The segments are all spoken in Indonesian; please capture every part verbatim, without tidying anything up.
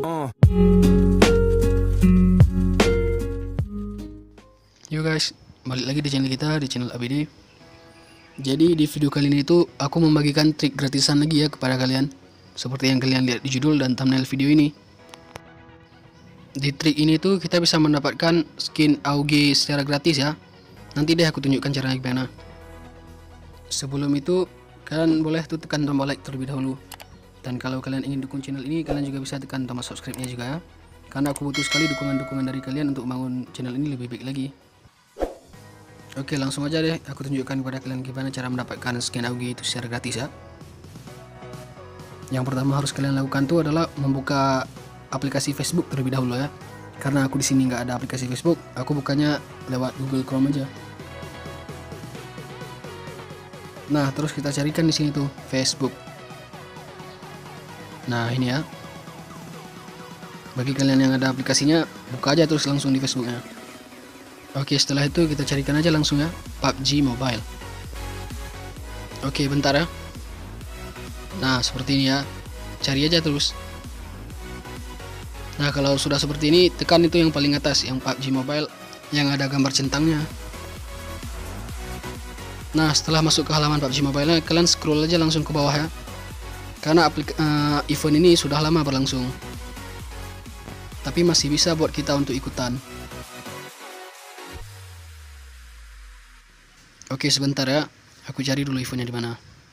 Uh. Yo guys, balik lagi di channel kita, di channel A B D. Jadi di video kali ini itu aku membagikan trik gratisan lagi ya kepada kalian, seperti yang kalian lihat di judul dan thumbnail video ini. Di trik ini tuh kita bisa mendapatkan skin A U G secara gratis ya. Nanti deh aku tunjukkan caranya gimana. Sebelum itu kalian boleh tuh tekan tombol like terlebih dahulu. Dan kalau kalian ingin dukung channel ini, kalian juga bisa tekan tombol subscribe-nya juga ya. Karena aku butuh sekali dukungan-dukungan dari kalian untuk membangun channel ini lebih baik lagi. Oke, langsung aja deh aku tunjukkan kepada kalian gimana cara mendapatkan skin A U G itu secara gratis ya. Yang pertama harus kalian lakukan tuh adalah membuka aplikasi Facebook terlebih dahulu ya. Karena aku di sini nggak ada aplikasi Facebook, aku bukanya lewat Google Chrome aja. Nah, terus kita carikan di sini tuh Facebook. Nah, ini ya. Bagi kalian yang ada aplikasinya, buka aja terus langsung di Facebooknya. Oke, setelah itu kita carikan aja langsung ya P U B G Mobile. Oke, bentar ya. Nah, seperti ini ya. Cari aja terus. Nah, kalau sudah seperti ini, tekan itu yang paling atas, yang P U B G Mobile yang ada gambar centangnya. Nah, setelah masuk ke halaman P U B G Mobile, kalian scroll aja langsung ke bawah ya. Karena uh, event ini sudah lama berlangsung. Tapi masih bisa buat kita untuk ikutan. Oke, sebentar ya. Aku cari dulu eventnya di mana.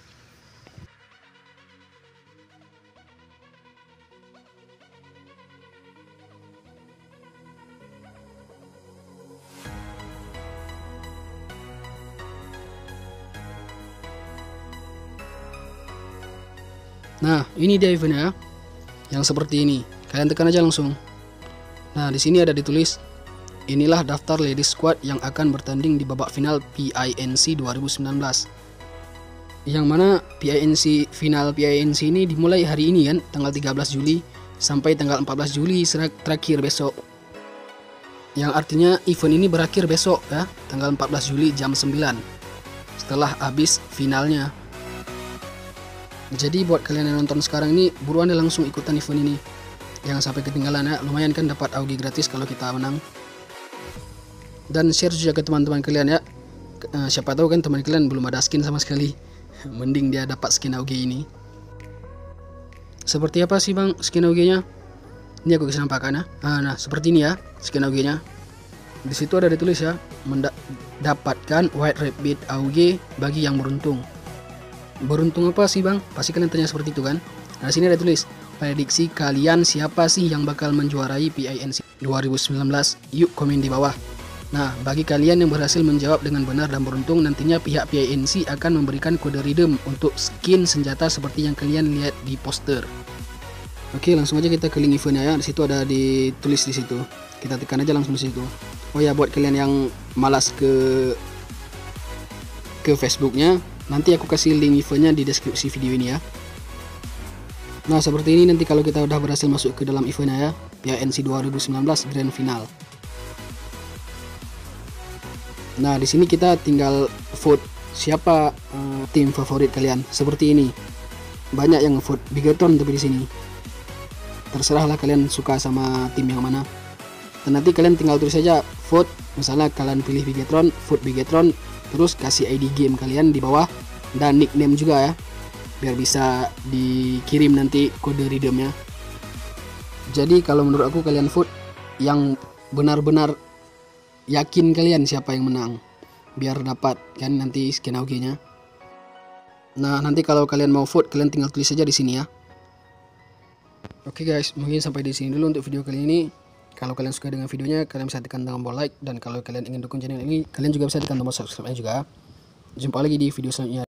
Nah, ini dia eventnya ya. Yang seperti ini. Kalian tekan aja langsung. Nah, di sini ada ditulis, inilah daftar ladies squad yang akan bertanding di babak final P I N C dua ribu sembilan belas. Yang mana P I N C final P I N C ini dimulai hari ini kan, tanggal tiga belas Juli sampai tanggal empat belas Juli terakhir besok. Yang artinya event ini berakhir besok ya, tanggal empat belas Juli jam sembilan. Setelah habis finalnya. Jadi buat kalian yang nonton sekarang ini, buruan deh langsung ikutan event ini. Jangan sampai ketinggalan ya, lumayan kan dapat A U G gratis kalau kita menang. Dan share juga ke teman-teman kalian ya. Siapa tahu kan teman kalian belum ada skin sama sekali. Mending dia dapat skin A U G ini. Seperti apa sih bang skin A U G-nya? Ini aku kasih nampakkan ya. Nah, seperti ini ya skin A U G-nya. Di situ ada ditulis ya, mendapatkan White Rabbit A U G bagi yang beruntung. Beruntung apa sih bang? Pasti kalian tanya seperti itu kan? Nah, sini ada tulis, prediksi kalian siapa sih yang bakal menjuarai P I N C dua ribu sembilan belas? Yuk komen di bawah. Nah, bagi kalian yang berhasil menjawab dengan benar dan beruntung, nantinya pihak P I N C akan memberikan kode redeem untuk skin senjata seperti yang kalian lihat di poster. Oke, langsung aja kita ke link eventnya ya. Di situ ada ditulis di situ. Kita tekan aja langsung di situ. Oh ya, buat kalian yang malas ke ke Facebooknya, nanti aku kasih link eventnya di deskripsi video ini ya. Nah, seperti ini nanti kalau kita udah berhasil masuk ke dalam eventnya ya, P I N C dua ribu sembilan belas Grand Final. Nah, di sini kita tinggal vote siapa uh, tim favorit kalian. Seperti ini. Banyak yang vote Bigetron tapi di sini. Terserahlah kalian suka sama tim yang mana. Dan nanti kalian tinggal tulis saja vote, misalnya kalian pilih Bigetron, vote Bigetron, terus kasih I D game kalian di bawah dan nickname juga ya. Biar bisa dikirim nanti kode redeemnya. Jadi kalau menurut aku kalian vote yang benar-benar yakin kalian siapa yang menang, biar dapat kan nanti skin A U G-nya. Nah, nanti kalau kalian mau vote, kalian tinggal tulis saja di sini ya. Oke guys, mungkin sampai di sini dulu untuk video kali ini. Kalau kalian suka dengan videonya, kalian bisa tekan tombol like, dan kalau kalian ingin dukung channel ini, kalian juga bisa tekan tombol subscribe juga. Jumpa lagi di video selanjutnya.